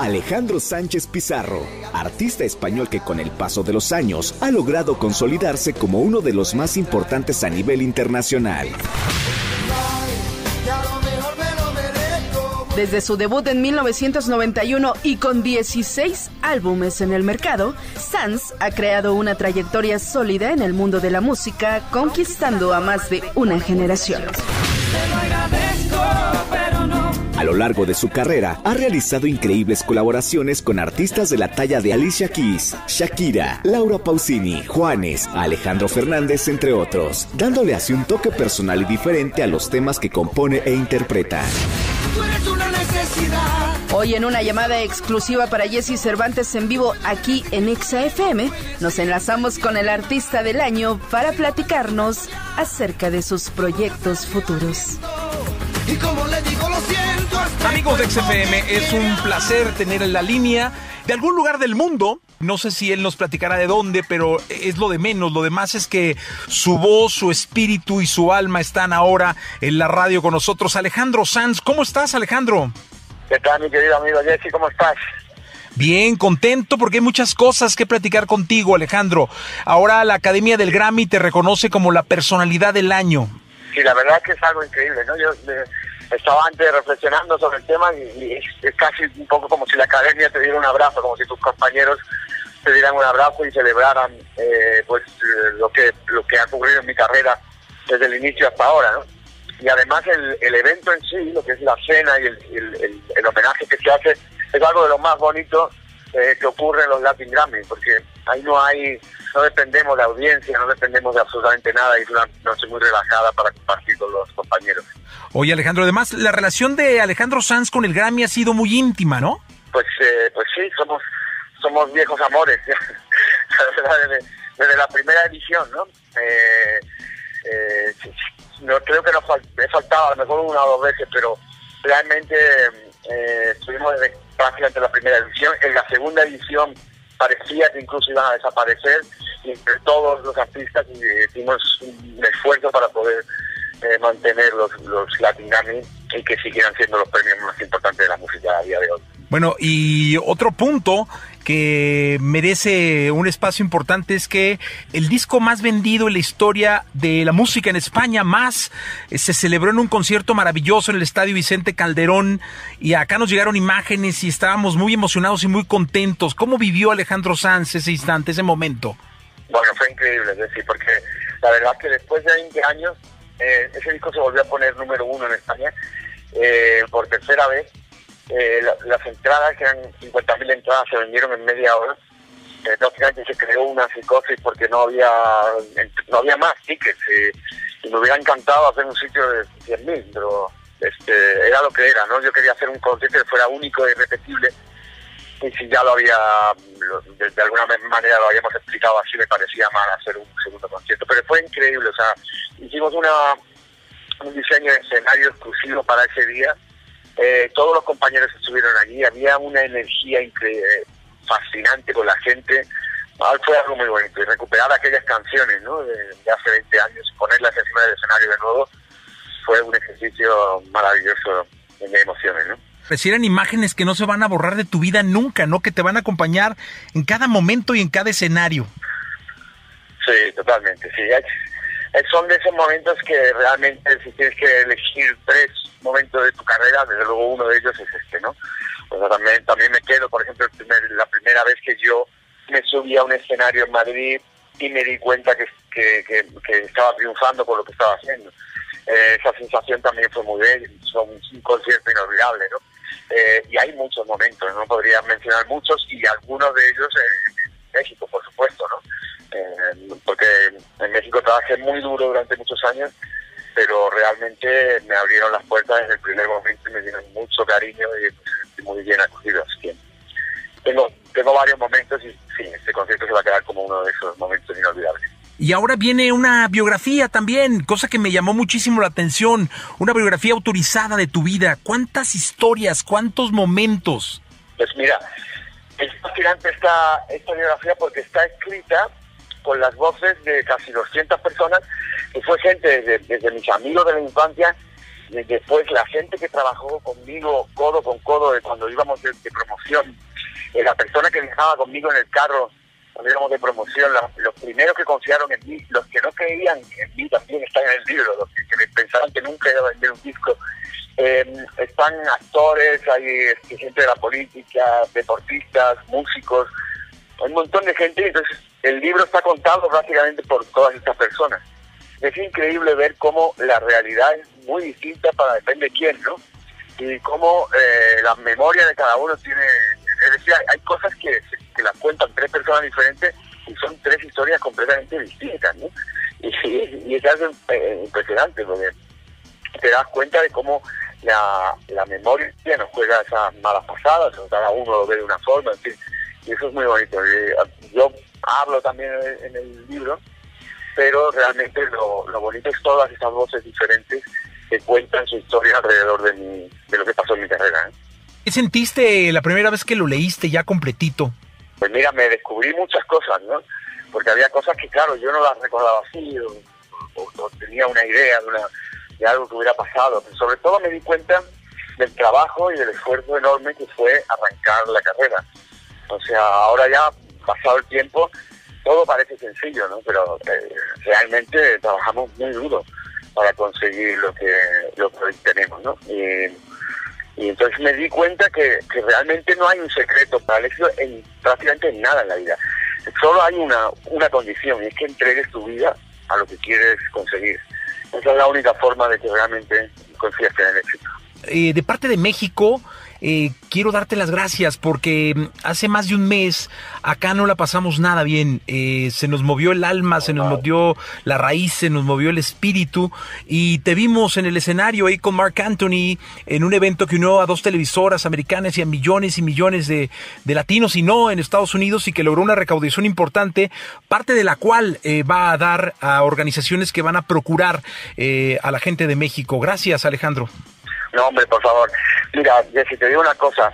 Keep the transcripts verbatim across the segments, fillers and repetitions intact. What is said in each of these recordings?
Alejandro Sánchez Pizarro, artista español que con el paso de los años ha logrado consolidarse como uno de los más importantes a nivel internacional. Desde su debut en mil novecientos noventa y uno y con dieciséis álbumes en el mercado, Sanz ha creado una trayectoria sólida en el mundo de la música, conquistando a más de una generación. A lo largo de su carrera, ha realizado increíbles colaboraciones con artistas de la talla de Alicia Keys, Shakira, Laura Pausini, Juanes, Alejandro Fernández, entre otros, dándole así un toque personal y diferente a los temas que compone e interpreta. Hoy en una llamada exclusiva para Jesse Cervantes en vivo aquí en Exa F M, nos enlazamos con el artista del año para platicarnos acerca de sus proyectos futuros. Y como le digo, lo siento, amigos de Exa F M, es un placer tener en la línea de algún lugar del mundo. No sé si él nos platicará de dónde, pero es lo de menos. Lo demás es que su voz, su espíritu y su alma están ahora en la radio con nosotros. Alejandro Sanz, ¿cómo estás, Alejandro? ¿Qué tal, mi querido amigo Jesse? ¿Cómo estás? Bien, contento porque hay muchas cosas que platicar contigo, Alejandro. Ahora la Academia del Grammy te reconoce como la personalidad del año. Sí, la verdad es que es algo increíble, ¿no? Yo eh, estaba antes reflexionando sobre el tema y, y es, es casi un poco como si la Academia te diera un abrazo, como si tus compañeros te dieran un abrazo y celebraran eh, pues eh, lo que lo que ha ocurrido en mi carrera desde el inicio hasta ahora, ¿no? Y además el, el evento en sí, lo que es la cena y el, el, el, el homenaje que se hace, es algo de lo más bonito eh, que ocurre en los Latin Grammy, porque ahí no hay, no dependemos de audiencia, no dependemos de absolutamente nada, y es una noche muy relajada para compartir con los compañeros. Oye, Alejandro, además la relación de Alejandro Sanz con el Grammy ha sido muy íntima, ¿no? Pues eh, pues sí, somos somos viejos amores, desde, desde la primera edición, ¿no? Eh, eh, no creo que nos fal- he faltado a lo mejor una o dos veces, pero realmente eh, estuvimos desde prácticamente la primera edición. En la segunda edición parecía que incluso iban a desaparecer, y entre todos los artistas eh, hicimos un esfuerzo para poder eh, mantener los, los Latin Grammy y que siguieran siendo los premios más importantes de la música a día de hoy. Bueno, y otro punto que merece un espacio importante es que el disco más vendido en la historia de la música en España, Más, eh, se celebró en un concierto maravilloso en el Estadio Vicente Calderón, y acá nos llegaron imágenes y estábamos muy emocionados y muy contentos. ¿Cómo vivió Alejandro Sanz ese instante, ese momento? Bueno, fue increíble, es decir, porque la verdad es que después de veinte años eh, ese disco se volvió a poner número uno en España eh, por tercera vez. Eh, la, las entradas, que eran cincuenta mil entradas, se vendieron en media hora. Eh, prácticamente se creó una psicosis porque no había no había más tickets, eh, y me hubiera encantado hacer un sitio de cien mil, pero este, era lo que era, ¿no? Yo quería hacer un concierto que fuera único e irrepetible, y si ya lo había, de, de alguna manera lo habíamos explicado así, me parecía mal hacer un segundo concierto, pero fue increíble. O sea, hicimos una un diseño de escenario exclusivo para ese día. Eh, todos los compañeros estuvieron allí, había una energía increíble, fascinante con la gente. Ah, fue algo muy bonito, y recuperar aquellas canciones, ¿no?, de, de hace veinte años, ponerlas encima del escenario de nuevo, fue un ejercicio maravilloso de emociones, ¿no? Reciben imágenes que no se van a borrar de tu vida nunca, ¿no?, que te van a acompañar en cada momento y en cada escenario. Sí, totalmente, sí. Hay, son de esos momentos que realmente, si tienes que elegir tres momentos de tu carrera, desde luego uno de ellos es este, ¿no? O sea, también, también me quedo, por ejemplo, el primer, la primera vez que yo me subí a un escenario en Madrid y me di cuenta que, que, que, que estaba triunfando por lo que estaba haciendo. Eh, esa sensación también fue muy bella, fue un, un concierto inolvidable, ¿no? Eh, y hay muchos momentos, no podría mencionar muchos, y algunos de ellos en, en México, por supuesto, ¿no? Eh, porque en México trabajé muy duro durante muchos años, pero realmente me abrieron las puertas desde el primer momento y me dieron mucho cariño y me sentí muy bien acogido. Así que tengo, tengo varios momentos y sí, este concierto se va a quedar como uno de esos momentos inolvidables. Y ahora viene una biografía también, cosa que me llamó muchísimo la atención, una biografía autorizada de tu vida. ¿Cuántas historias, cuántos momentos? Pues mira, es fascinante esta, esta biografía porque está escrita con las voces de casi doscientas personas, que fue gente desde, desde mis amigos de la infancia después la gente que trabajó conmigo codo con codo de cuando íbamos de, de promoción, eh, la persona que viajaba conmigo en el carro cuando íbamos de promoción, la, los primeros que confiaron en mí, los que no creían en mí también están en el libro, los que, que pensaban que nunca iba a vender un disco. Eh, están actores, hay este, gente de la política, deportistas, músicos, hay un montón de gente. Entonces el libro está contado prácticamente por todas estas personas. Es increíble ver cómo la realidad es muy distinta para depende de quién, ¿no? Y cómo eh, la memoria de cada uno tiene, es decir, hay, hay cosas que, que las cuentan tres personas diferentes y son tres historias completamente distintas, ¿no? Y, y, y es algo eh, impresionante porque te das cuenta de cómo la, la memoria nos juega esas malas pasadas, o cada uno lo ve de una forma, en fin, y eso es muy bonito. Yo hablo también en el libro, pero realmente lo, lo bonito es todas esas voces diferentes que cuentan su historia alrededor de, mi, de lo que pasó en mi carrera, ¿eh? ¿Qué sentiste la primera vez que lo leíste ya completito? Pues mira, me descubrí muchas cosas, ¿no? Porque había cosas que, claro, yo no las recordaba así, o, o, o tenía una idea de, una, de algo que hubiera pasado. Pero sobre todo me di cuenta del trabajo y del esfuerzo enorme que fue arrancar la carrera. O sea, ahora ya, pasado el tiempo, todo parece sencillo, ¿no? Pero eh, realmente trabajamos muy duro para conseguir lo que, lo que hoy tenemos, ¿no? Y, y entonces me di cuenta que, que realmente no hay un secreto para el éxito en prácticamente en nada en la vida. Solo hay una, una condición, y es que entregues tu vida a lo que quieres conseguir. Esa es la única forma de que realmente consigas tener éxito. Eh, de parte de México, eh, quiero darte las gracias porque hace más de un mes acá no la pasamos nada bien. Eh, se nos movió el alma, se nos movió la raíz, se nos movió el espíritu y te vimos en el escenario ahí con Marc Anthony en un evento que unió a dos televisoras americanas y a millones y millones de, de latinos y no en Estados Unidos, y que logró una recaudación importante, parte de la cual eh, va a dar a organizaciones que van a procurar eh, a la gente de México. Gracias, Alejandro. No, hombre, por favor. Mira, Jessy, te digo una cosa.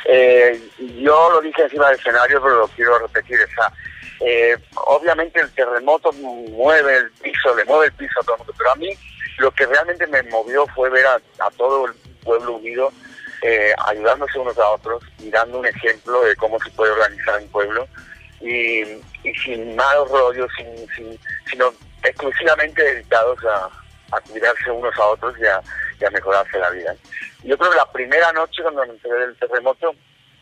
Eh, yo lo dije encima del escenario, pero lo quiero repetir. O sea, eh, obviamente el terremoto mueve el piso, le mueve el piso a todo el mundo, pero a mí lo que realmente me movió fue ver a, a todo el pueblo unido, eh, ayudándose unos a otros y dando un ejemplo de cómo se puede organizar un pueblo y, y sin malos rollos, sin, sin, sino exclusivamente dedicados a, a cuidarse unos a otros y a, y a mejorarse la vida. Yo creo que la primera noche cuando me enteré del terremoto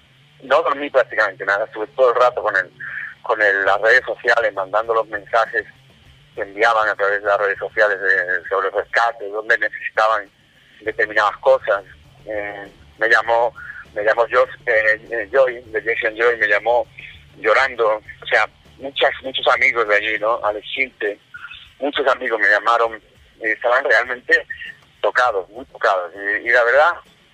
no dormí prácticamente nada, estuve todo el rato con el, con el, las redes sociales mandando los mensajes que enviaban a través de las redes sociales de, sobre rescate, donde necesitaban determinadas cosas. Eh, me llamó me llamó Josh, eh, Joy, de Jason Joy, me llamó llorando, o sea, muchas, muchos amigos de allí, ¿no? Alex Chinte, muchos amigos me llamaron y estaban realmente tocados, muy tocados. Y, y la verdad,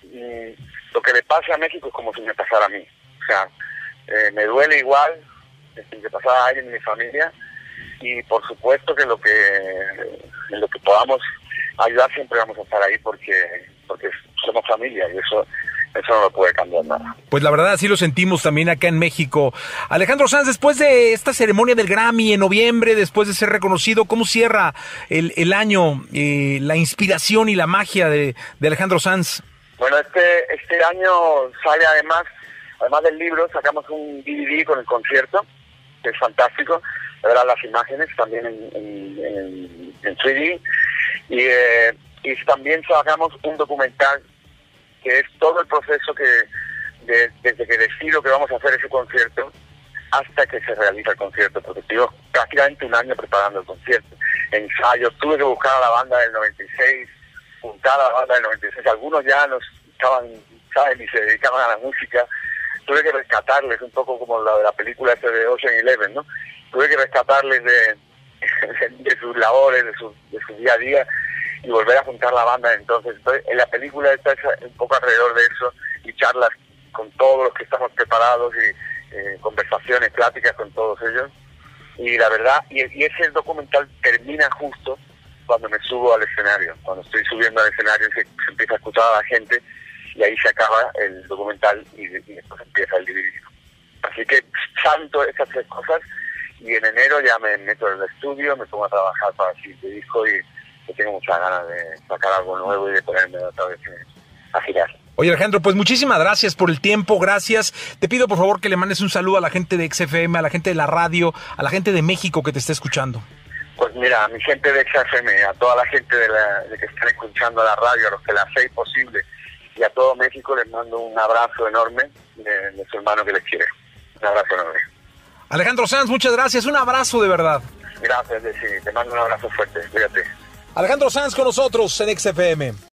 y, lo que le pasa a México es como si me pasara a mí. O sea, eh, me duele igual si me pasara a alguien de mi familia, y por supuesto que lo que en lo que podamos ayudar siempre vamos a estar ahí porque porque somos familia y eso eso no lo puede cambiar nada. Pues la verdad así lo sentimos también acá en México. Alejandro Sanz, después de esta ceremonia del Grammy en noviembre, después de ser reconocido, ¿cómo cierra el, el año, eh, la inspiración y la magia de, de Alejandro Sanz? Bueno, este este año sale además, además del libro, sacamos un D V D con el concierto, que es fantástico. La verdad, las imágenes también en, en, en, en tres D. Y, eh, y también sacamos un documental que es todo el proceso que de, desde que decido que vamos a hacer ese concierto hasta que se realiza el concierto, porque estuve prácticamente un año preparando el concierto. Ensayos, tuve que buscar a la banda del noventa y seis, juntar a la banda del noventa y seis, algunos ya no estaban, ¿saben? Ni se dedicaban a la música. Tuve que rescatarles, un poco como la de la película ese de Ocean Eleven, ¿no? Tuve que rescatarles de, de, de sus labores, de su, de su día a día, y volver a juntar la banda. Entonces, en la película está un poco alrededor de eso, y charlas con todos los que estamos preparados, y eh, conversaciones, pláticas con todos ellos. Y la verdad, y, y ese documental termina justo cuando me subo al escenario, cuando estoy subiendo al escenario se, se empieza a escuchar a la gente, y ahí se acaba el documental y, y después empieza el D V D. Así que salto esas tres cosas y en enero ya me meto en el estudio, me pongo a trabajar para el siguiente disco y, que tengo muchas ganas de sacar algo nuevo y de ponerme otra vez a girar. Oye, Alejandro, pues muchísimas gracias por el tiempo, gracias. Te pido por favor que le mandes un saludo a la gente de X F M, a la gente de la radio, a la gente de México que te está escuchando. Pues mira, a mi gente de X F M, a toda la gente de, la, de que están escuchando la radio, a los que la hacéis posible, y a todo México les mando un abrazo enorme de, de su hermano que les quiere. Un abrazo enorme. Alejandro Sanz, muchas gracias, un abrazo de verdad. Gracias, Desi, te mando un abrazo fuerte, cuídate. Alejandro Sanz con nosotros en X F M.